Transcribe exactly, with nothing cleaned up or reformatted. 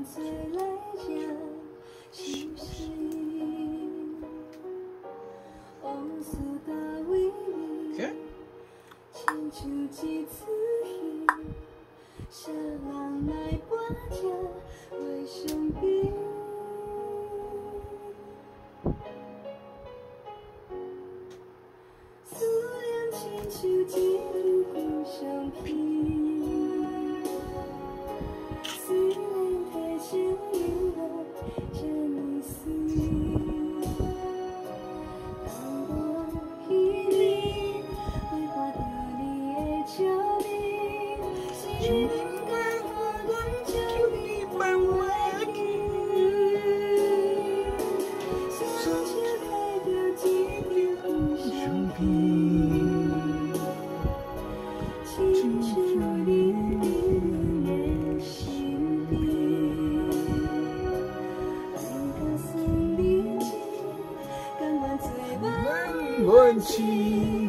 做来让心事，往事到为你，亲像一次戏，谁人来伴听为伤悲？思念亲像一张故相片。 虽然太想有了这么酸，当我彼年会看到你的笑面，是不敢我我将你放回去，想起来就一张故相片，亲像你的心。 万万情。